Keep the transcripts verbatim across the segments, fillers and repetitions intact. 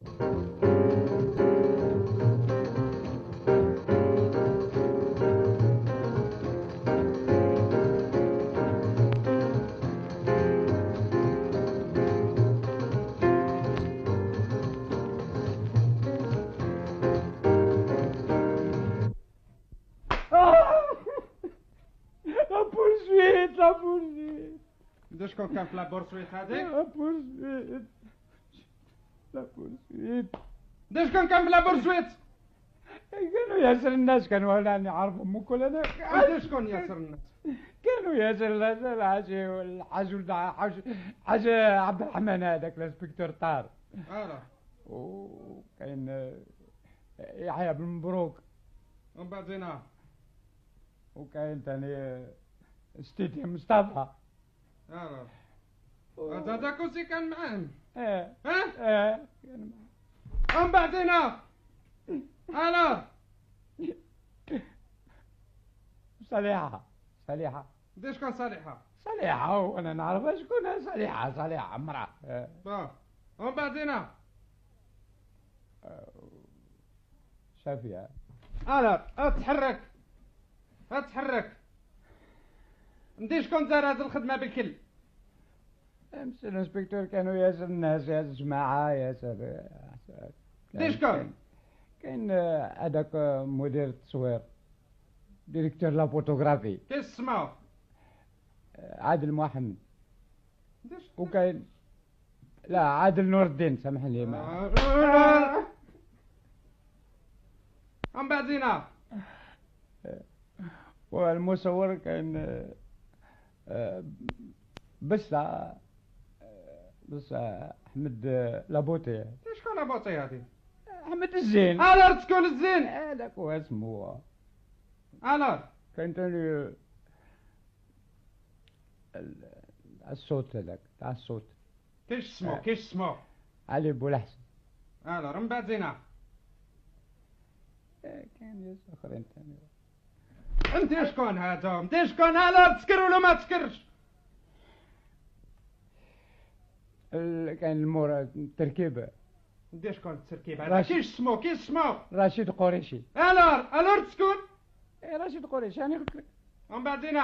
شكون كان في لابورسويت هذيك؟ لابورسويت لابورسويت دا شكون كان في لابورسويت؟ كانوا ياسر الناس كانوا راني عارفهم وكل انا. دا شكون ياسر الناس؟ كانوا ياسر الناس الحاج الحاج ولد حاج حاج عبد الرحمن هذاك الانسبكتور طار. اه وكاين يحيى بن مبروك ومن بعدين وكاين ثاني ستيتي مصطفى. اه هذاك وسي كان معاهم. اه ها اه كان معاهم. ومن بعدين الو صالحة صالحة. دي شكون صالحة؟ صالحة وانا نعرفها شكون صالحة. صالحة مرأة. اه ومن بعدين شافية. الو اتحرك اتحرك. ندي شكون دار هاد الخدمة بالكل؟ امس الانسبكتور كانوا ياسر الناس ياسر جماعة ياسر. دي شكون؟ كاين هذاك مدير التصوير ديريكتور لا فوتوغرافي. كيف اسمو؟ عادل محمد. وكاين لا عادل نور الدين سامحني ما. ومن بعدين والمصور كان بس بس احمد لابوتي. شكون لابوتي هادي؟ احمد الزين. الار شكون الزين؟ هذاك هو اسمه. الار كان تاني الصوت هذاك تاع الصوت. كيش اسمو كيش اسمو؟ علي بولحسن. الار من بعدين كان ياس اخرين ثاني. انت شكون هذا؟ انت شكون الار تسكر ولا ما تسكرش؟ كان المورا التركيبه. انت شكون التركيبه هذا؟ كيش اسمو كيش اسمو؟ رشيد قريشي. الار الار تسكن؟ ايه رشيد قريشي انا قلت لك. ومن بعدين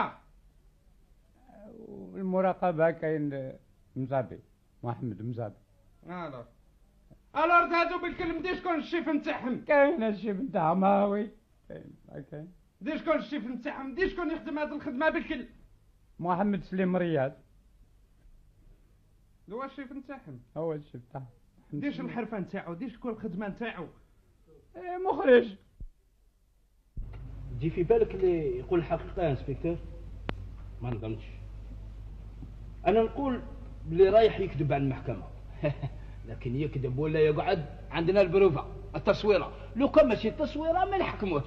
المراقبه كاين مزابي محمد مزابي. الار الار هادو بالكلم دي شكون الشيف نتاعهم؟ كاين الشيف نتاع ماوي كاين كاين. دي شكون الشيف نتاعهم؟ دي شكون يخدم هاد الخدمه بالكل؟ محمد سليم رياض. هو الشيف نتاعهم. هو الشيف تاعهم. ديش الحرفه نتاعو؟ ديش شكون الخدمه نتاعو؟ ايه مخرج. تجي في بالك اللي يقول الحقيقه يا انسبكتور؟ ما نظنش. انا نقول اللي رايح يكذب على المحكمه. لكن يكذب ولا يقعد عندنا البروفه التصويره. لو كان ماشي التصويره ما نحكموش.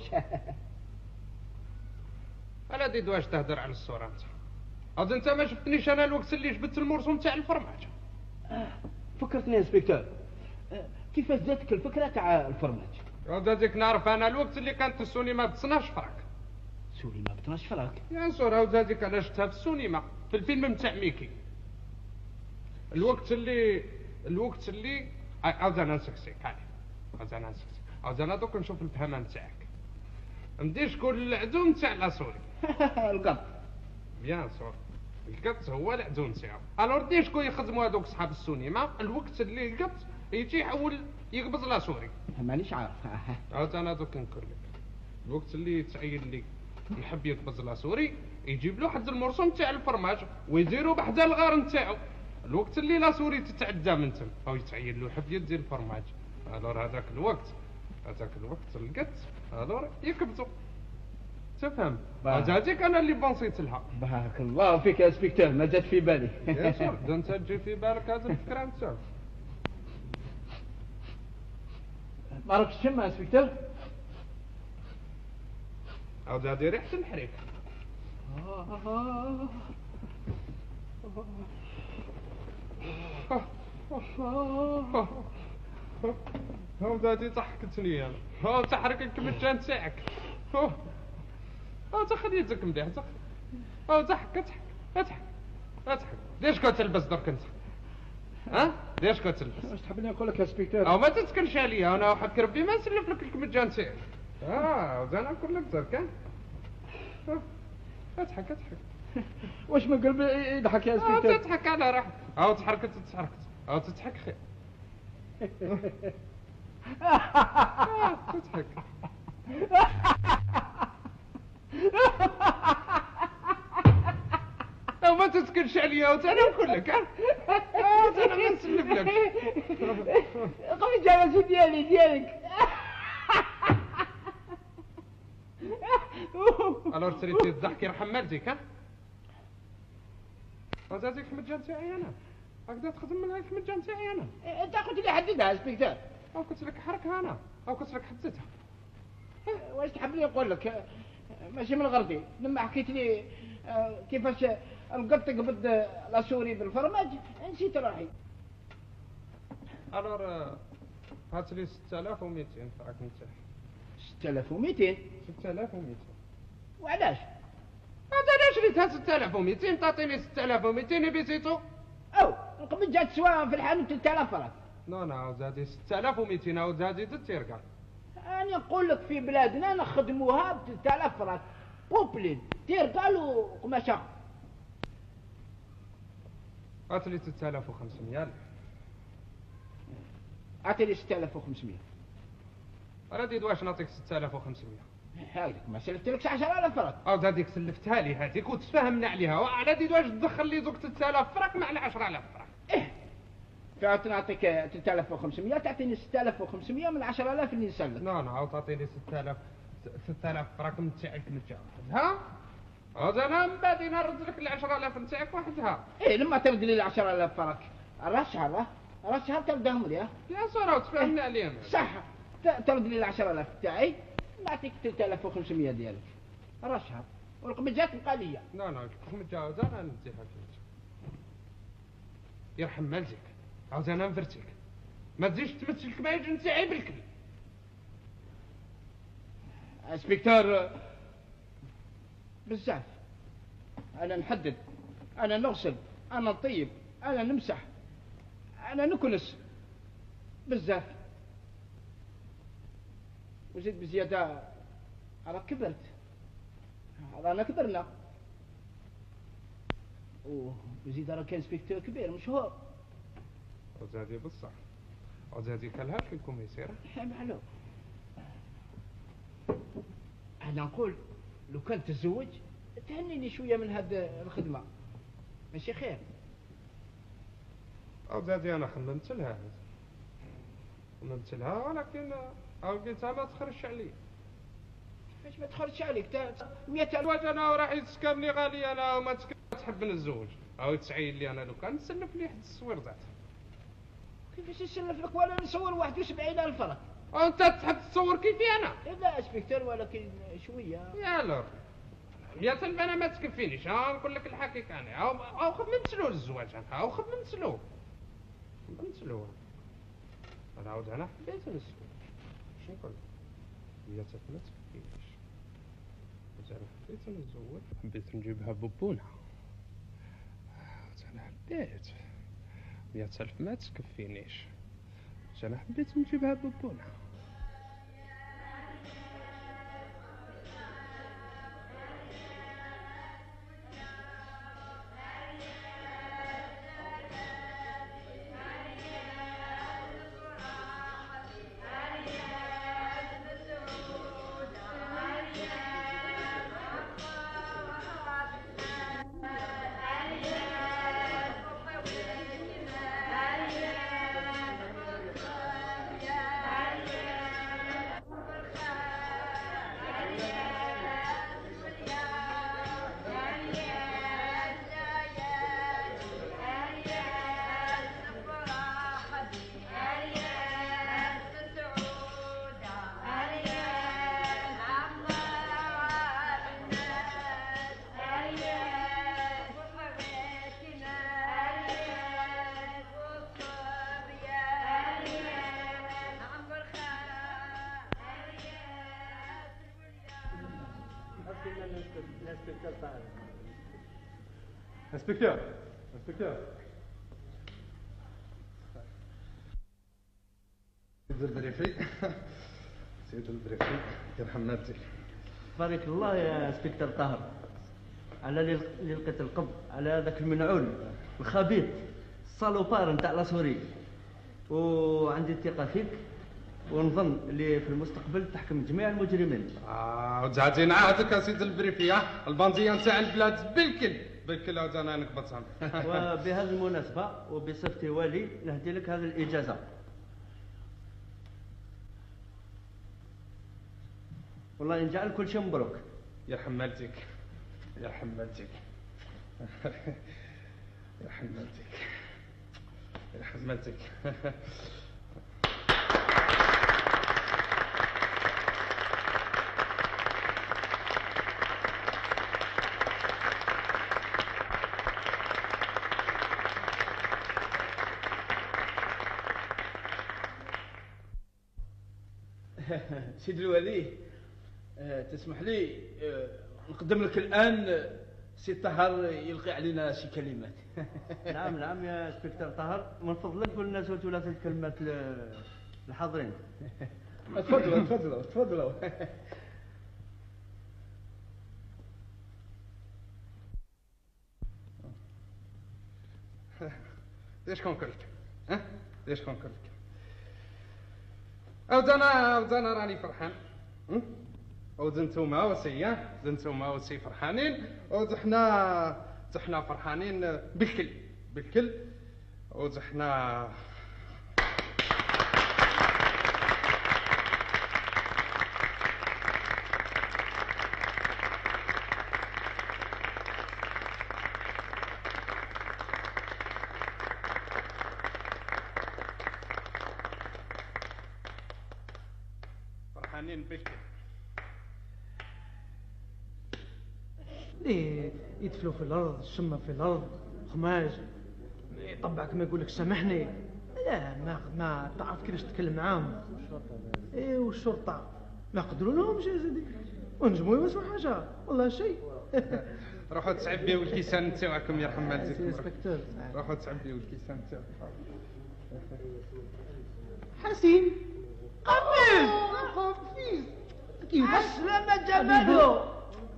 الا ديد واش تهدر على الصوره انت؟ عاد انت ما شفتنيش انا الوقت اللي جبت المرسوم تاع الفرماج. فكرتني يا انسبكتور. كيفاش جاتك الفكره تاع الفرماج؟ عاد هذيك نعرف انا الوقت اللي كانت السينما ب اثناش فراك. سينما ب اثناش فراك؟ يا صور عاد هذيك انا شفتها في السينما في الفيلم نتاع ميكي. الوقت اللي الوقت اللي عاود انا نسكسيك هاني. عاود انا نسكسيك عاود انا دوك نشوف الفهمه نتاعك. ندير شكون العدو نتاع لاسوري؟ القط. بيان سور القط هو العدو نتاعو. الور دي شكون يخدموا هذوك صحاب السينما الوقت اللي القط يجي يحول يقبض لاسوري؟ مانيش عارف. عاود انا دوك نقول لك الوقت اللي يتعين لي يحب يقبض لاسوري يجيب له حد المرسوم تاع الفرماج ويديرو بحدا الغار نتاعو. الوقت اللي لاسوري تتعدى من تم او يتعين له يحب يدير الفرماج. الور هذاك الوقت هذاك الوقت القط الور يقبضوا. تفهم؟ هذيك انا اللي بنصيت لها. بارك الله فيك يا انسبكتور ما جات في بالي. يا شور ده انت تجي في بالك هذه الفكره نتاعك. ما راكش تشم يا انسبكتور؟ عاود هذه ريحه الحريق. عاود هذه ضحكتني انا. ها تحرك الكمجان تاعك. اه تاخذ يدك مليح تاخذ. اه ضحك اضحك اضحك اضحك. ليش كنت تلبس درك انت؟ ها ليش كتلبس؟ واش تحبني نقول لك يا سبيكتور؟ او ما تتكلش عليا انا وحق ربي ما نسلف لك الكمجه نتاعي. اه انا نقول لك درك ها اضحك اضحك. واش من قلبي يضحك يا اه سبيكتور؟ تضحك على راحتك. او تحركت تتحركت او تضحك خير. آه تضحك. او ما تتكلش عليا وانا نقول لك ها اه انا ما نسلف لك. قبل جالس ديالي ديالك. الور تريتي الضحك يرحم والديك ها. وزاديك الكمجه نتاعي انا هكذا تخدم من هاك الكمجه نتاعي انا. انت قلت لي حددها سبيكتور. او قلت لك حركها انا او قلت لك حددها. واش تحبني نقول لك؟ ماشي من غرضي لما حكيت لي كيفاش نقطق بد لاسوري بالفرماج نسيت روحي. الور هات لي ستة آلاف ومئتين فراك نتاعي. ستة آلاف ومئتين؟ ستة آلاف ومئتين. وعلاش؟ هذا انا شريتها ستة آلاف ومئتين تعطيني ستة آلاف ومئتين يبيسيتو. او قبل جات سواء في الحانوت ثلاثة آلاف فرنك. نو نو زادي ستة آلاف ومئتين او زادي تتيرقع. انا نقول لك في بلادنا نخدموها ب ثلاثة آلاف فرنك بوبلين تيرقال وقماشه. هات لي ستة آلاف وخمسمية. عطيني ستة آلاف وخمسمية. انا ديد واش نعطيك ستة آلاف وخمسمية. هايدك ما سلفتلكش عشرة آلاف فرنك. او هذيك سلفتها لي هذيك وتفاهمنا عليها وعلى ديد واش تدخل لي دوك ستة آلاف فرنك مع عشرة آلاف فرنك. ايه فعطي نعطيك ثلاثة آلاف وخمسمية تعطيني ستة آلاف وخمسمية من عشرة آلاف اللي نسلك. نو نو تعطيني ستة آلاف ستة آلاف فرنك نتاعك نتاعك ها. هذا انا من بعد نرد لك ال عشرة آلاف نتاعك وحدها. ايه لما ترد لي ال عشرة آلاف فرنك الرشها الرشها تردهم لي. يا صراحه تفاهمنا عليهم. صح ترد لي ال عشرة آلاف تاعي نعطيك ثلاثة آلاف وخمسمية ديالك الرشها والقمجات تبقى ليا. لا لا متجاوز انا نديها فيك يرحم والديك. عاوز انا نفرتك ما تزيدش تمثل الكبايج نتاعي بالكل. انسبكتور بزاف انا نحدد انا نغسل انا نطيب انا نمسح انا نكنس بزاف وزيد بزياده انا كبرت رانا كبرنا وزيد راه كان انسبكتور كبير مشهور. وزادي بصح وزادي كلها في الكوميسير. معلوم. انا نقول لو كان تزوج تهنيني شويه من هذه الخدمه ماشي خير. او زادي انا خممت لها خممت لها ولكن او قلتها ما تخرجش علي. كيفاش ما تخرجش عليك؟ مئة ألف واش انا راح يتسكر لي غالي انا وما تسكر تحب نتزوج او تسعين لي انا لو كان نسلف لي حد التصوير ذات. كيفاش يسلف لك ولا نصور واحد وسبعين ألف فرنك؟ انت تحب تصور كيفي انا؟ لا انسبكتور ولكن شويه. يا لور مئة ألف انا ما تكفينيش. ها نقول لك الحقيقه انا او او خدمت له الزواج انا او خدمت له خدمت له انا عاود انا حبيت نسلو. شنو نقول مئة ألف ما تكفينيش. انا حبيت نتزوج حبيت نجيبها ببونة. انا حبيت مئة ألف ما تكفينيش. انا حبيت نجيبها ببونة. انسبكتور انسبكتور سيد البريفي سيد البريفي يرحم ناديك. بارك الله يا انسبكتور طاهر على اللي اللي لقيت القبض على هذاك المنعول الخبيث الصالوبار نتاع لاسوري، وعندي الثقه فيك ونظن اللي في المستقبل تحكم جميع المجرمين. اه وتعطي نعاتك يا سيد البريفي، البنديه نتاع البلاد بالكل بالكل عاود انا نكبطهم. وبهذه المناسبه وبصفتي والي نهدي لك هذه الاجازه. والله ينجعل كل شيء مبروك. يرحم والديك يرحم والديك يرحم والديك يرحم والديك. سيد الولي، آه، تسمح لي آه، نقدم لك الآن آه، سي طاهر يلقي علينا شي كلمات. نعم نعم يا انسبكتور طاهر، من فضلك قول لنا زوج ثلاث الكلمات ل- للحاضرين. تفضلوا تفضلوا تفضلوا. ليش كون كلك؟ ها؟ ليش كون كلك؟ عاود انا عاود انا راني فرحان. م? عاود نتوما وسيا نتوما وسي فرحانين، عاود حنا حنا فرحانين بالكل بالكل، عاود حنا فرحانين بالكل. ليه يدفلوا في الارض، الشمه في الارض، خماج يطبعك ما يقولك سامحني. لا ما ما تعرف كيفاش تتكلم معاهم. ايه والشرطه ما قدروا لهمش يا سيدي، ونجموا يواسوا حاجه والله شيء. روحوا تعبيو الكيسان تاعكم يرحم سي والديكم. انسبكتور روحوا تعبيو الكيسان تاعكم. حسين قبل خفيف كيفاش أسلم جماله.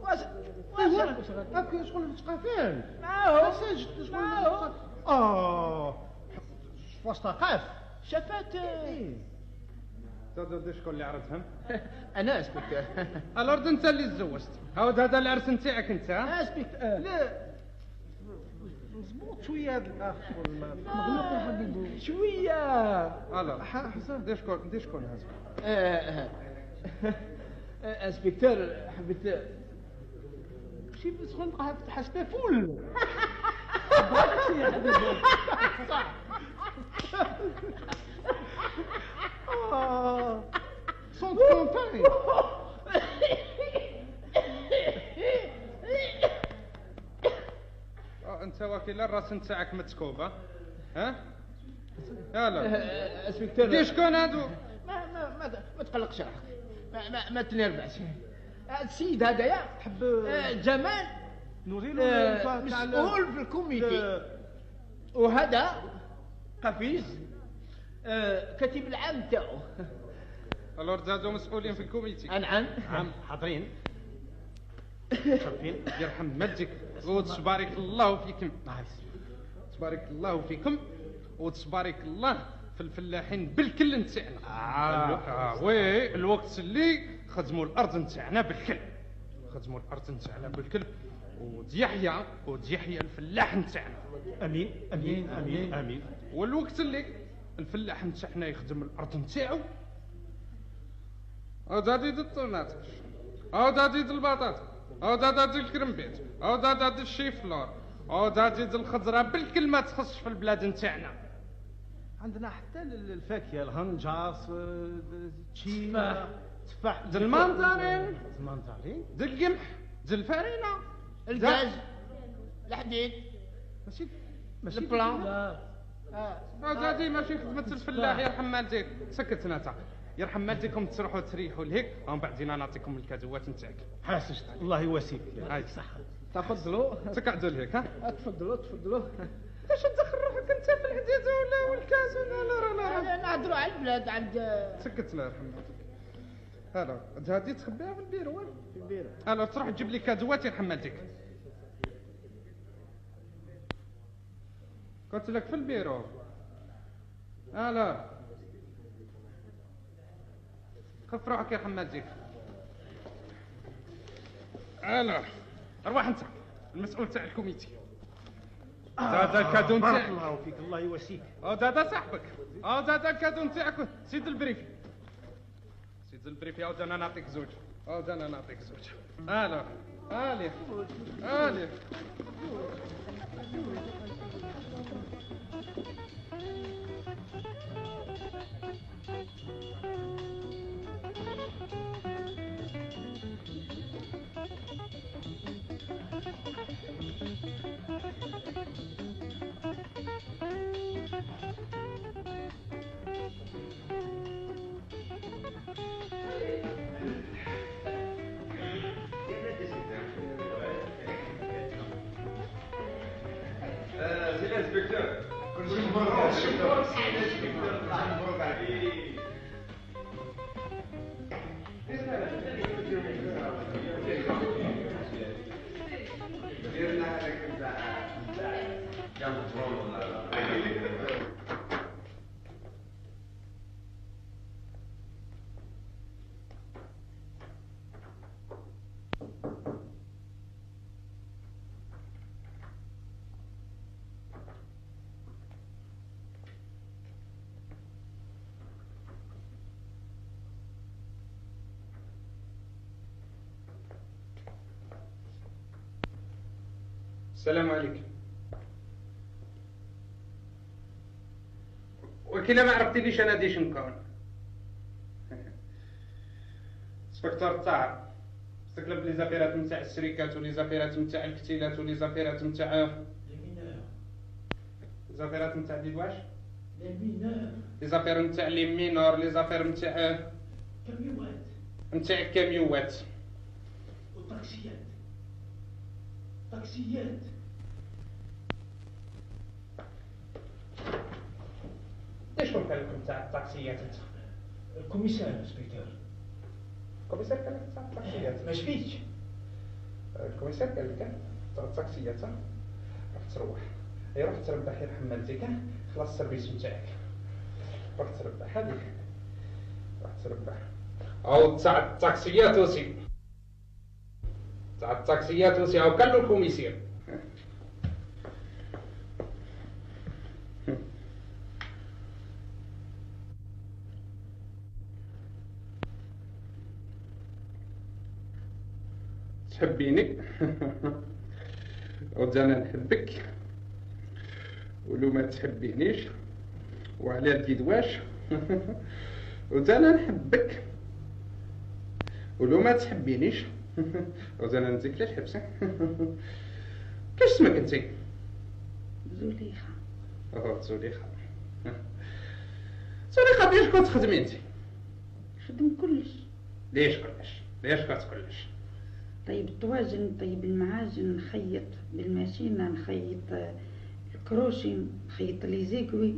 هاكا شغل تقافل معاه شغل معاه اه وسط قاف شفات. هذا شكون اللي عرضهم؟ أنا اسبكتور. الارض انت اللي تزوجت، عاود هذا العرس نتاعك انت. ها؟ اسبكتور لا مزبوط شويه هذا الاخ شغل مغلوق يا حبيبي شوية. الو حسن دي شكون دي شكون هذا؟ آه، آه. آه، اسبكتور حبيت شي بس غنبقى حسبه فول. صح. اه صوت كونتاي آه، انت وكيل الراس نتاعك متكوبه. ها؟ يلا آه، اسبكتور دي شكون هادو؟ ما ما ما, ما تقلقش روحك، ما ما, ما تنربعش. هذا السيد هذايا تحب آه، جمال نوري آه، مسؤول في الكوميتي، وهذا قفيز آه، كاتب العام تاعو. الورد هادو مسؤولين في الكوميتي. انعم نعم حاضرين. يرحم والديك وتبارك الله فيكم. تبارك الله فيكم وتبارك الله في الفلاحين بالكل نتاعنا. آه. آه وي الوقت اللي خدموا الارض نتاعنا بالكل، خدموا الارض نتاعنا بالكل، وديحيى وديحيى الفلاح نتاعنا. امين امين امين امين. والوقت اللي الفلاح نتاعنا يخدم الارض نتاعو، عاود هادي د الطونات، عاود هادي د البطاطا، عاود هادي الكرنبيط، عاود هادي الشيفلور، عاود هادي د الخضره بالكل ما تخصش في البلاد نتاعنا. عندنا حتى الفاكهه الهنجاص تشين تفاح د المنظرين، المنظرين د القمح، د الفرينه، الغاز الحديد ماشي ماشي البلان. عاود هادي ماشي خدمه الفلاح. يرحم والديك سكت نتا، يرحم والديكم تروحوا تريحوا لهيك، ومن بعدين نعطيكم الكادوات نتاعك. حاسس الله يواسيك. هاي تفضلوا تقعدوا لهيك. ها تفضلوا تفضلوا. اش تدخل روحك راك انت في الحديثه ولا والكاس ولا لا لا نهضروا على البلاد عند سكت الله يرحم هلا هادي تخبيها في البيرو في البيرو. الو تروح تجيب لي كادوات يرحم والديك. قلت لك في البيرو. الو خف روحك يرحم والديك. الو ارواح انت المسؤول تاع الكوميتي. هذا الكادو نتاعك. بارك الله فيك، الله يواسيك. اه هذا صاحبك. اه هذا الكادو نتاعك. سيد البريفي سيد البريفي. عاود انا نعطيك زوج. عاود انا نعطيك زوج. الو الي الي السلام عليكم. وكلا ما عرفتينيش انا ديش نكون. سبكتور طاهر استقلب لي زافيرات نتاع الشركات ولي زافيرات نتاع الكتيلات ولي زافيرات نتاع زافيرات نتاع دي واش لي زافير نتاع لي مينور لي زافير نتاع كاميوات نتاع الكاميوات وطاكسيات طاكسيات. شكون قال لكم تاع الطاكسيات انت؟ الكوميسار انسبكتور. الكوميسار قال لك تاع الطاكسيات؟ ما شفيتش. الكوميسار قال لك تاع الطاكسيات راح تروح. اي روح تربح يرحم والديك خلاص السيرفيس نتاعك. روح تربح هذيك روح تربح. او تاع الطاكسيات وسي تاع الطاكسيات وسي او كان له الكوميسير. تحبيني وأنا نحبك ولو ما تحبينيش وعلى الديدواش وأنا نحبك ولو ما تحبينيش وأنا نزيك للحبس. كاش اسمك انتي؟ زليخة. اوه زليخة. زليخة فاش كنت تخدمي انتي؟ خدم كلش. ليش كلش؟ ليش كنت كلش؟ طيب الطواجن، طيب المعاجن، نخيط بالماشينة، نخيط الكروشي، نخيط لي زيكوي،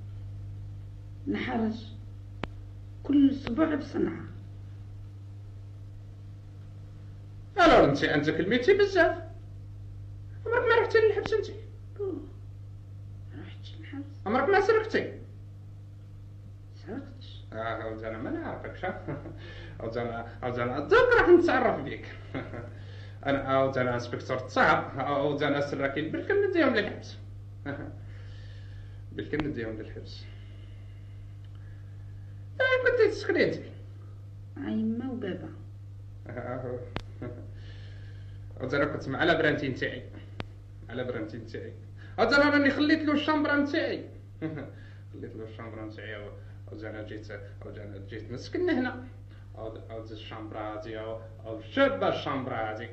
نحرج كل اسبوع بصنعة. الو انت انت كلميتي بزاف. عمرك ما رحتي للحبس انت؟ رحتش للحبس. عمرك ما سرقتي؟ سرقتش. اه عاود انا ما نعرفكش. عاود انا عاود انا دوك راح نتعرف بيك. انا عاود انا انسبكتور الطاب. عاود انا سراكين بالكل نديهم للحبس. بالكل نديهم للحبس. انا كنت تسكني انت؟ عيمة وبابا. عاود انا كنت مع لابرانتي نتاعي. على برانتي نتاعي. عاود انا راني خليت له الشامبرا نتاعي. خليت له الشامبرا نتاعي. عاود انا جيت عاود انا جيت نسكن هنا. عاود عاود الشامبرا هادي عاود شابه الشامبرا هادي.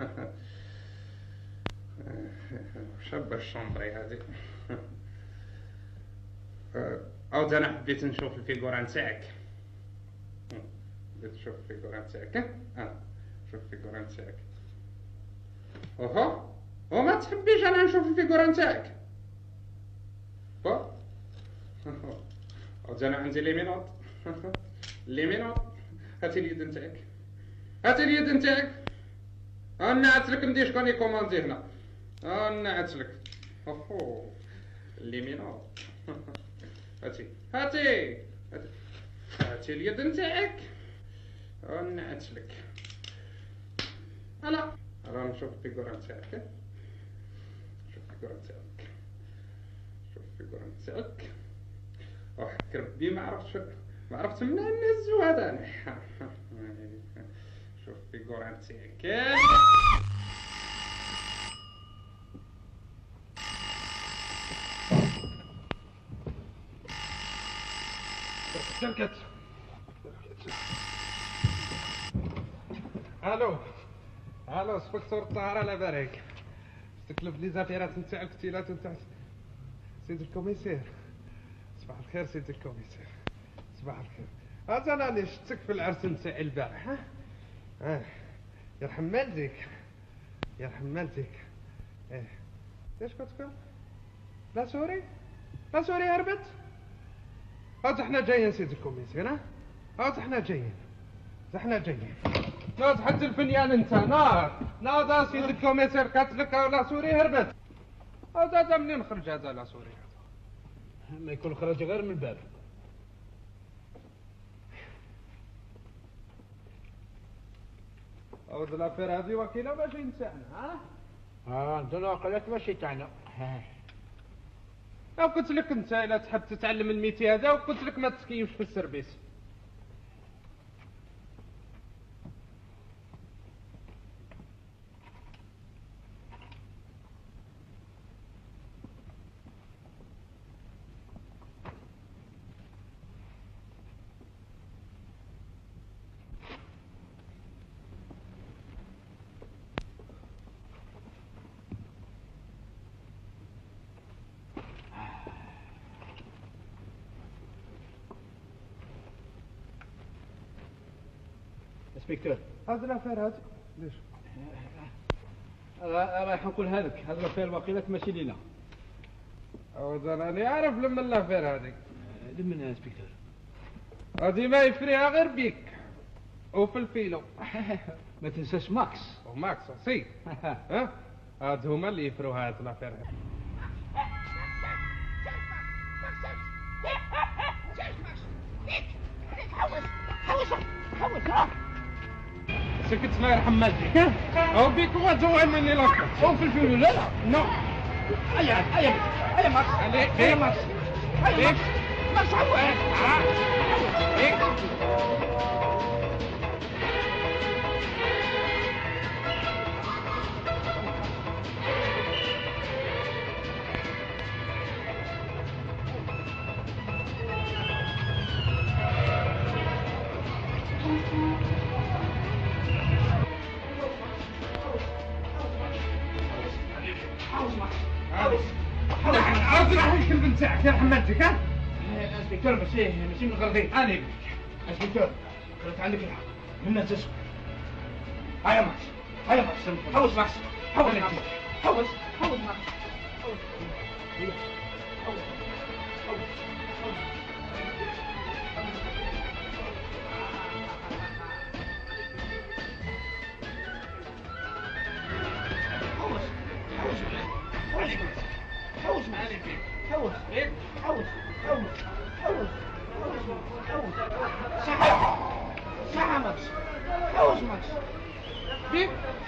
شابه الشامبري هادي. عاود انا حبيت نشوف الفيغورا نتاعك. حبيت نشوف الفيغورا نتاعك. اه شوف الفيغورا نتاعك. اوهو وما تحبيش انا نشوف الفيغورا نتاعك. با انا عندي ليمينوط ليمينوط. هاتي اليد نتاعك، هاتي اليد نتاعك. نعت لك ندير شكون يكوماندي هنا. نعت لك اوهو ليمينوط. هاتي هاتي هاتي اليد نتاعك. نعت لك. هلا راه نشوف الفيغورا نتاعك، شوف الفيغورا نتاعك، شوف الفيغورا نتاعك. وحق ربي ما عرفتش ما عرفت منين نهزو هذا انا. شوف الفيغورا نتاعك. شركت الو الو سبكتور الطهارة على بالك تكلف لي زافيرات نتاعك كتيلات نتاع سيد الكوميسير. صباح الخير سيد الكوميسير، صباح الخير. هذا انا اللي شفتك في العرس نتاعي البارح. ها اه يرحم والديك يرحم والديك. ايه ايش كنت تقول؟ لا سوري لا سوري هربت. هات احنا جايين سيد الكوميسير. ها هات احنا جايين احنا جايين. ناض حد الفنيان انت ناض ناض سيد الكوميسير قتلك لا سوري هربت. هذا منين خرج هذا لا سوري؟ ما يكون خرج غير من الباب. أود الأفير هذه وكيلة ماشي نتاعنا. ها؟ اه انت لو قلت ماشي تاعنا. لو قلت لك انت الا تحب تتعلم الميتي هذا وقلت لك ما تسكيوش في السيرفيس. انسبكتور هذا الأفير هذا ليش؟ رايح نقولها لك، هذا الافير وكيلك ماشي لينا. أود أنا عارف لما الأفير هذه لمن انسبكتور؟ هذه ما يفريها غير بيك وفي الفيلو. ما تنساش ماكس. وماكس سي. ها هاد هما اللي يفروا هاد الأفير. سكت ما يرحم والديك. ها او بيك هو جوعان مني لاكت او في الفيلو. لا لا نو. هيا هيا هيا ماكس هيا ماكس هيا ماكس عوض. عرفت الكلب نتاعك يا حماتك. ها انسبكتور ماشي ماشي من الغلطين. انا بك انسبكتور قلت عندك الحق منا تسكت. هيا ماكس هيا ماكس حوس ماكس حوس ماكس حوس حوس ماكس حوس حوس حوس حوس حوس حوس حوس حوس حوس صح صح ماكس حوس ماكس بيك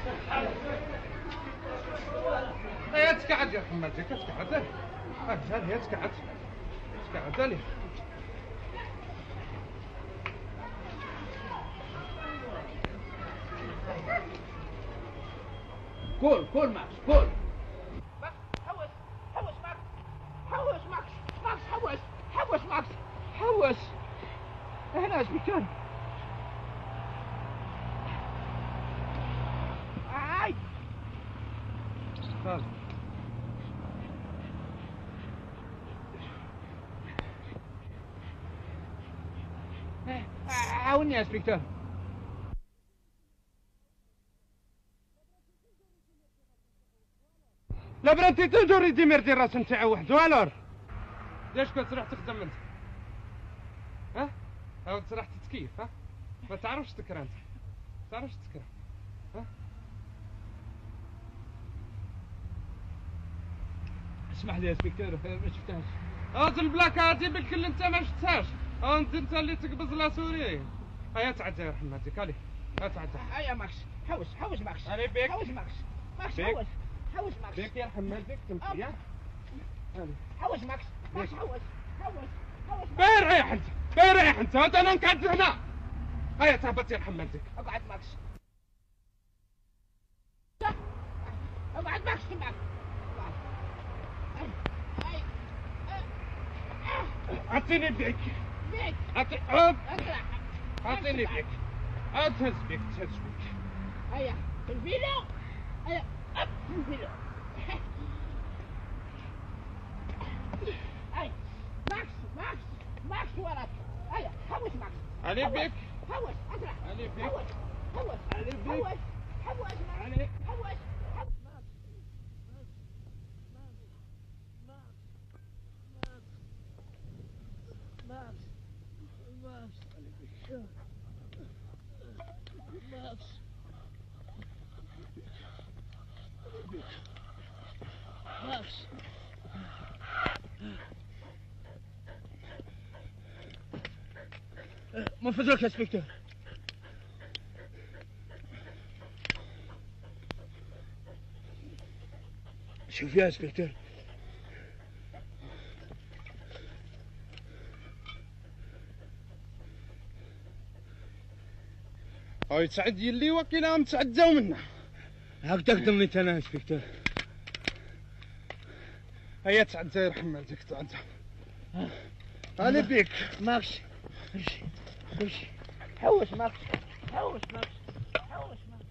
يا تقعد يا حماتك تقعد. اجل يا تقعد تقعد لي. كول كول ماكس كول. حوس حوس ماكس حوس ماكس ماكس حوس حوس ماكس حوس. هنا انسبكتور. اي خلاص عاوني يا انسبكتور. لا برانتي توجور يدي ميردي الراس نتاعو وحدو الور. ليش كنت تروح تخدم انت؟ ها؟ او تروح تتكيف ها؟ ما تعرفش تكره انت ما تعرفش تكره ها؟ اسمح لي يا سبيكتور ما شفتهاش. هاد البلاكة هادي بالكل انت ما شفتهاش. انت انت اللي تقبض لا سوري. هيا تعدى يا رحمتك علي. ها تعدى. هيا ماكس حوس حوس ماكس. علي بيك. حوس ماكس. ماكس بيك. حوس حوس ماكس. بيك يا رحمتك تمشي يا. حوس ماكس. ماكس حوس حوس حوس. بين ريح انت بين ريح انت هذا انا نقعد هنا. هيا تهبط يا رحمتك. اقعد ماكس. اقعد ماكس معك. اعطيني بيك. بيك. اعطي عود. اطلع. اعطيني بيك. عود تهز بيك تهز بيك. هيا في الفيلو. هيا اب في الفيلو. هيا ماكس ماكس ماكس وراك. هيا حوس ماكس. علي بيك. حوس اطلع. علي بيك. حوس حوس. علي بيك. حوس حوس علي. حوس حوس. من فضلك يا سبيكتور. شوف يا سبيكتور. هاي تعد يلي وكيلا متعداو منا. هاك تخدم لي انا يا سبيكتور. هيا تعدى يا رحمتك تعدى. علي بيك. ماكس امشي امشي. حوس ماكس حوس ماكس حوس ماكس.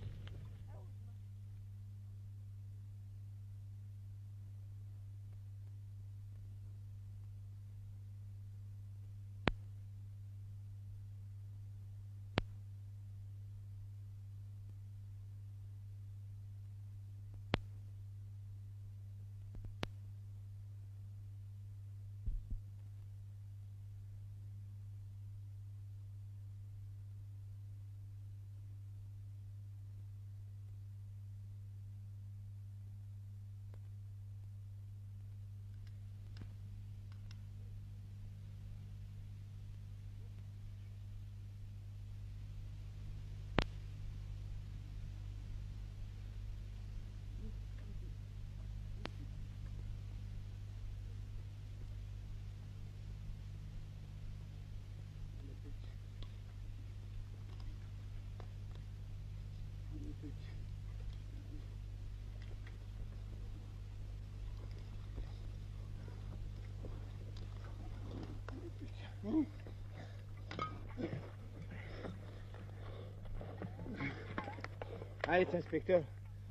هاي يا سبيكتور.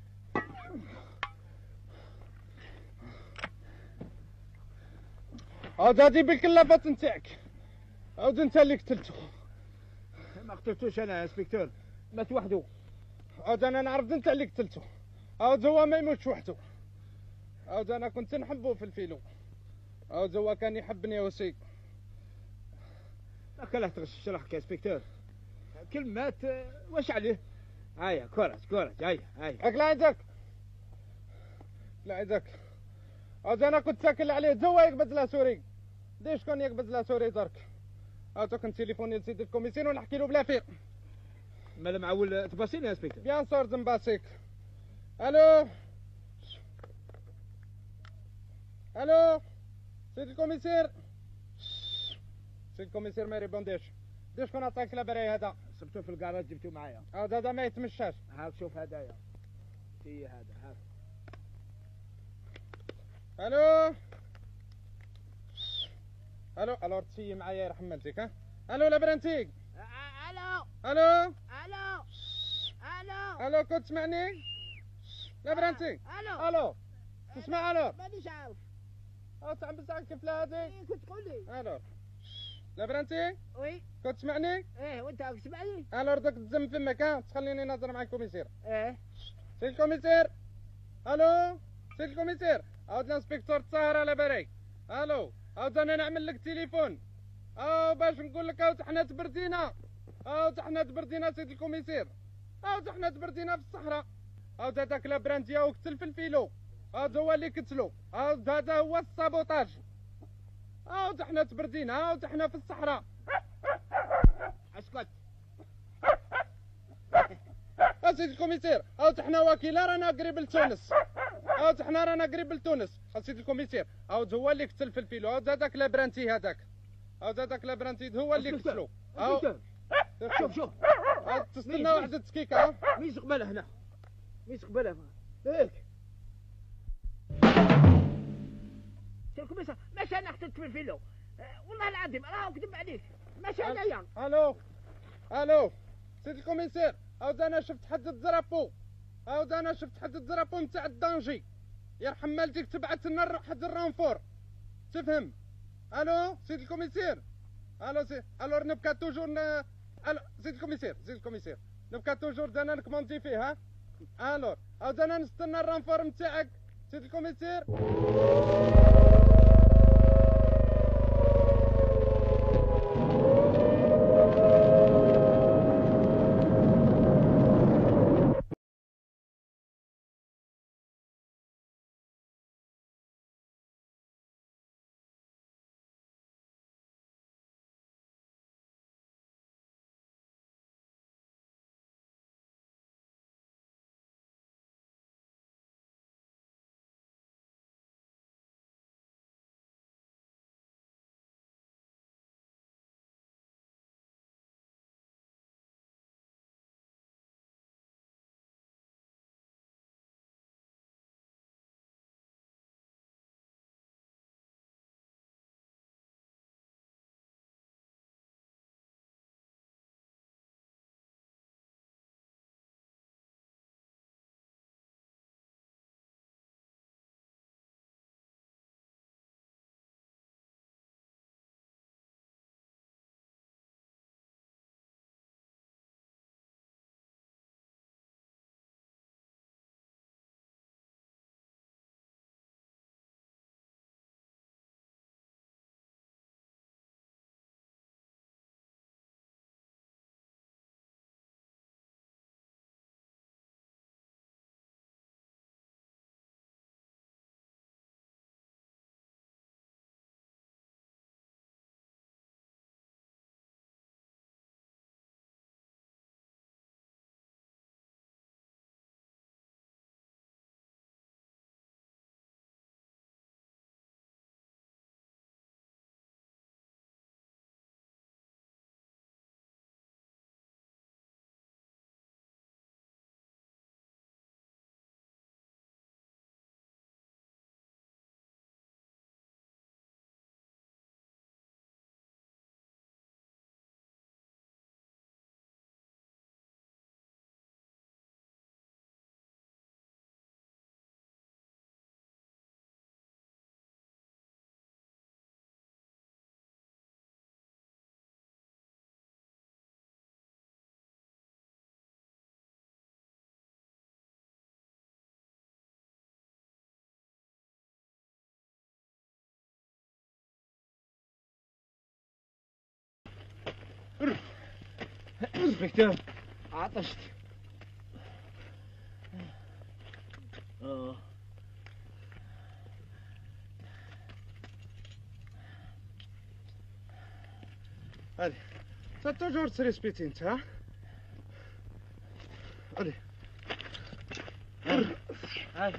عاد هادي بالكلافات نتاعك. عاد انت اللي قتلته. ما قتلتوش انا يا سبيكتور. مات وحده. عاد انا نعرف انت اللي قتلته. عاد هو ما يموتش وحده. عاد انا كنت نحبه في الفيلو. عاد هو كان يحبني وسيك. كله تغش روحك يا سبيكتور. كل مات واش عليه؟ هيا كورج كورج هيا هيا. اكل عندك. لا عندك. عاد انا كنت ساكن عليه زوا يقبض له سوري. ليش كون يقبض له سوري درك؟ عاد كنت تليفوني لسيد الكوميسير ونحكي له بلا فيق. مالا معول تباسيني يا سبيكتور. بيان صور زنباسيك. الو الو سيد الكوميسير. سيد الكوميسير ما يريبونديش. ليش كون عطاك لابراي هذا؟ سبتوه في الكراج جبتوه معايا. هذا هذا ما يتمشاش. هاك شوف هدايا. هي هذا هاك. الو الو الو تسيي معايا يرحم والديك. ها الو لابرانتيك. الو الو الو الو الو كنت تسمعني لابرانتيك. الو الو تسمع؟ الو مانيش عارف. اه تعبس على الكفله هذيك. ايه كنت تقول لي. الو لابرانتي وي كنت تسمعني؟ ايه وانت راك تسمعني؟ الو ردك تزم فمك ها تخليني نهضر مع الكوميسير. ايه سي الكوميسير. الو سي الكوميسير. عاود الانسبكتور الطاهر على بالي. الو عاود انا نعمل لك تليفون اه باش نقول لك عاود حنا تبردينا عاود حنا تبردينا سيدي الكوميسير عاود حنا تبردينا في الصحراء عاود هذاك لابران ديالو قتل في الفيلو عاود هو اللي قتلو عاود هذا هو السابوتاج عاود حنا تبردينا عاود حنا في الصحراء. اسكت اسيدي الكوميسير عاود حنا واكيلا رانا قريب لتونس عاود حنا رانا قريب لتونس اسيدي الكوميسير عاود هو اللي قتل في الفيلو عاود هذاك لابرانتي هذاك عاود هذاك لابرانتي هو اللي قتلو. شوف شوف عاود تستنى واحد التسكيكه ميز قبله هنا ميز قبله هيك سير الكوميسار ماشي انا قتلت في الفيلو والله العظيم راه كذب عليك ماشي انايا. الو الو سيدي الكوميسير عاود انا شفت حد الزرابو عاود انا شفت حد الزرابو نتاع الدانجي يرحم والديك تبعث لنا حد الرانفور تفهم. الو سيدي الكوميسير الو سي الو نبقى توجور ن... الو سيدي الكوميسير سيدي الكوميسير نبقى توجور دانا نكمونتي فيه ها الو عاود انا نستنى الرانفور نتاعك سيدي الكوميسير. انسبكتور عطشت. اه Allez, t'as toujours se respecter, hein? Allez. Allez.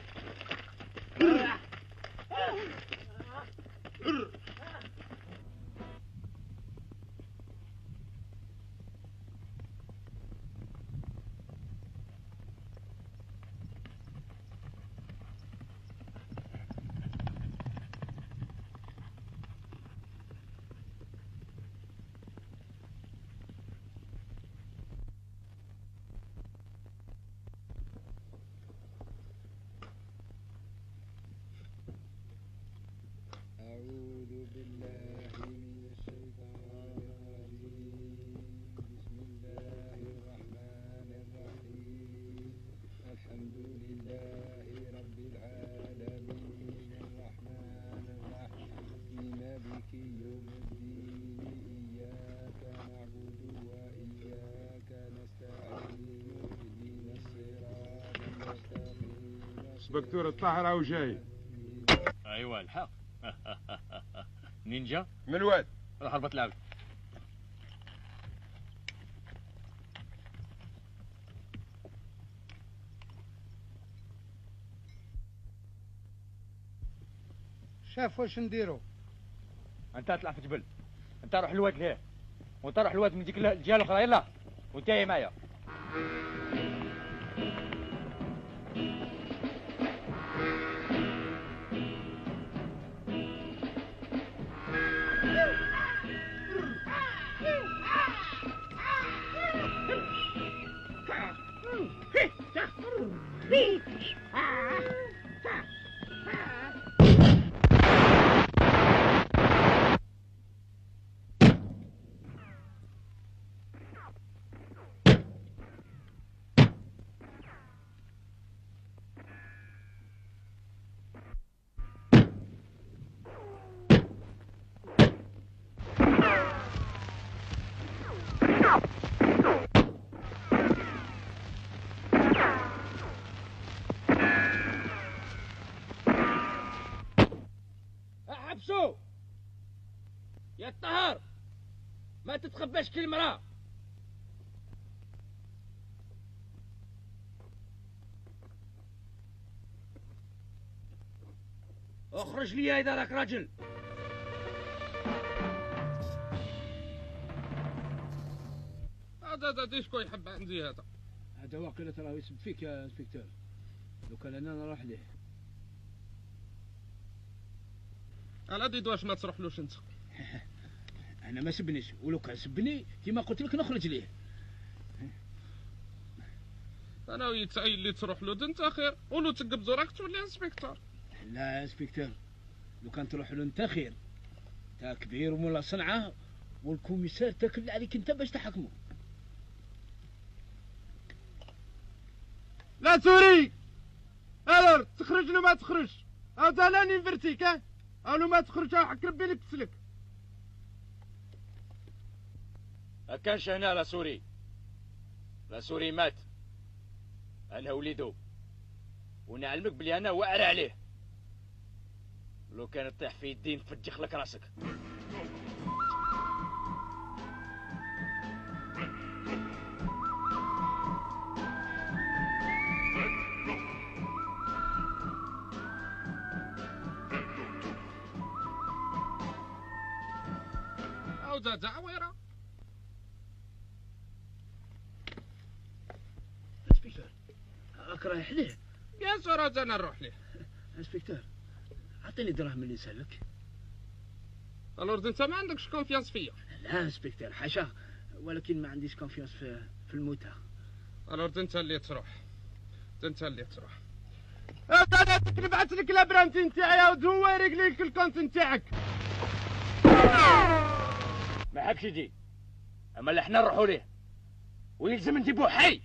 أعوذ بالله من الشيطان الرجيم بسم الله الرحمن الرحيم الحمد لله رب العالمين الرحمن الرحيم انسبكتور الطاهر راهو جاي. ايوه الحق. منين جا؟ من الواد. راح ربط العبد. شاف واش نديرو؟ انت اطلع في جبل، انت روح الواد لهيه، وانت روح الواد من ديك الجهه الاخرى. يلا وانت معايا. حبسوا يا الطهر، ما تتخباش كالمرأة. اخرج لي اذا راك راجل. هذا هذا دي شكون يحب عندي هذا؟ هذا واقيلا تراه يسب فيك يا انسبكتور. لو كان انا نروح ليه. على ديد واش ما تروحلوش انت؟ انا ما سبنيش، ولو كان سبني كيما قلت لك نخرج ليه. انا ويتعين اللي تروح له انت خير، ولو تقبضوا راك تولي انسبكتور. لا يا انسبكتور، لو كان تروح له انت خير، انت كبير ومولا صنعه، والكوميسار تاكل عليك انت باش تحكمه. لا سوري الور تخرج له ما تخرج، او زالاني نفرتيك ها، او لو ما تخرج حق ربي نكسلك. كانش هنا لا سوري، لا سوري مات، انا وليدو، ونعلمك بلي انا واعر عليه. لو كان تطيح في يدي نفجخ لك راسك. او ذا دعويره. انسبكتور راك رايح ليه؟ بيان سور انا نروح ليه. انسبكتور اعطيني دراهم اللي نسالك. الورد انت ما عندكش كونفيانس فيا. لا انسبكتور حاشا، ولكن ما عنديش كونفيانس في في الموتى. الورد انت اللي تروح، انت اللي تروح. انا نبعث لك لابرانتي نتاعي ودوارك ليك الكونت نتاعك. ما حبش يجي، اما اللي احنا نروحوا ليه ويلزم نجيبوه حي.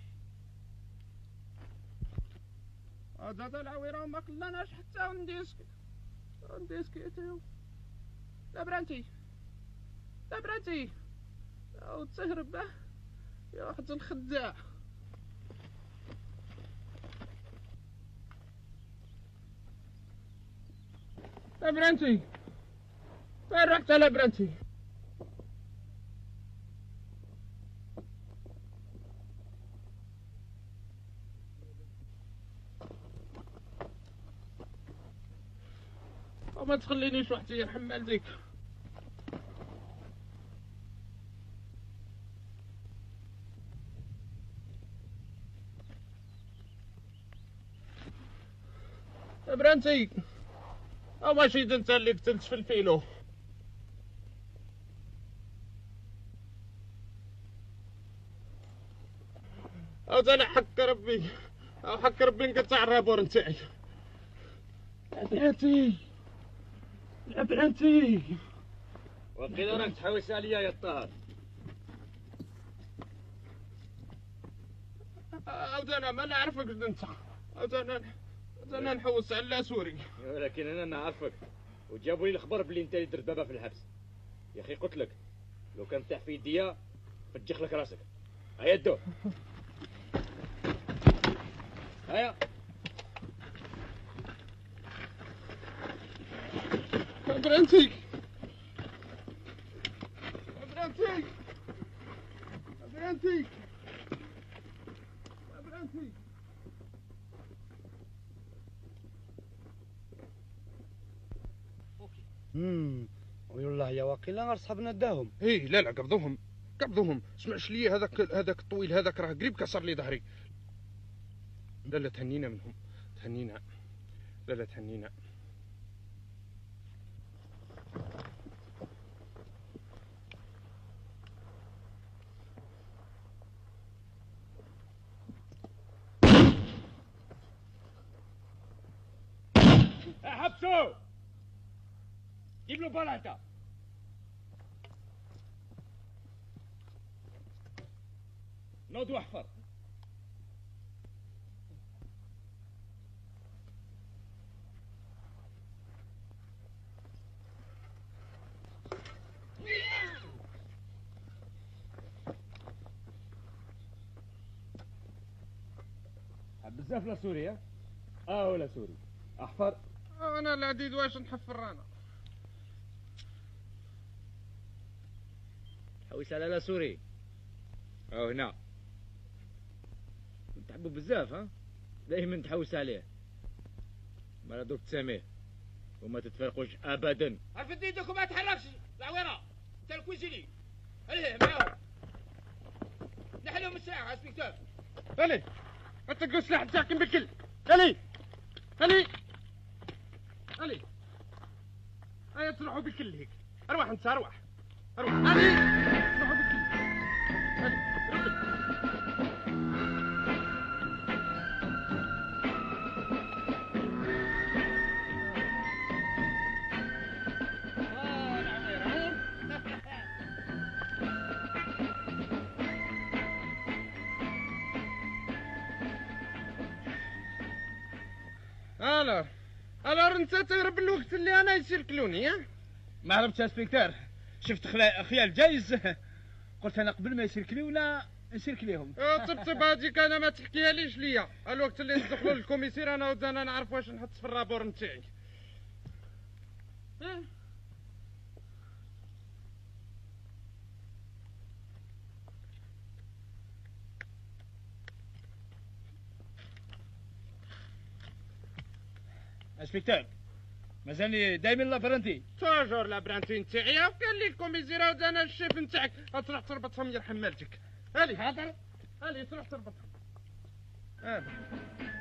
هذا هذا العويره ما خلاناش حتى نديسك نديسك تاو. لابرانتي لابرانتي او تهرب يا واحد الخداع. لابرانتي وين رحت يا لابرانتي؟ وما تخلينيش وحدي يا حمال ديك. برانتي او ماشي انت اللي قتلت في الفيلو. او انا حق ربي او حق ربي نقطع الرابور نتاعي. برانتي يا برانتي وقيلا راك تحوس عليا يا الطاهر. عاود انا ما نعرفك انت، عاود انا عاود انا نحوس على سوري. ولكن انا نعرفك، وجابوا لي الخبر بلي انت اللي درت بابا في الحبس. يا اخي قلت لك لو كان تحت في يديا فجخ لك راسك. هيا الدور هيا برانتي برانتي برانتي برانتي امم ويلا يا واقيلا غير صحابنا داهم. ايه لا لا قبضوهم قبضوهم. سمعش لي هذاك هذاك الطويل هذاك راه قريب كسر لي ظهري. لا لا تهنينا منهم تهنينا. لا لا تهنينا. حبسوا جيب له بالا انت. نوض واحفر. بزاف لا سوري ها؟ اه ولا سوري احفر. انا العديد واش نحفر انا. حويس على لا سوري. اه هنا تحبوا بزاف ها؟ دائما تحوس عليه. ما دوك تساميه وما تتفرقوش ابدا. عرفت يدك وما تحركش العويره. انت الكويزيني عليه معاهم. نحلهم الساعه اسبيكتور. الي انت تقول السلاح نتاعك بالكل. الي الي الي هيا تروحوا بالكل هيك. ارواح انت ارواح ارواح. الي تروحوا بالكل. الي روح. الو الو انت تهرب الوقت اللي انا يسلكلوني ها؟ ما هربتش يا سبيكتر. شفت خلا- خيال جايز قلت انا قبل ما يسلكليونا نسلكليهم. طب طب هاديك انا ما تحكيها ليش ليا. الوقت اللي ندخلوا للكوميسير انا ودانا نعرف واش نحط في الرابور نتاعي. سبيكتر مازالني دايما لا فرنتي. توجور لا برانتي نتاعي. وكان لي الكوميسير ودانا الشيف نتاعك. تروح تربطهم يرحم والديك. هالي هذا هالي تروح تربطهم. هذا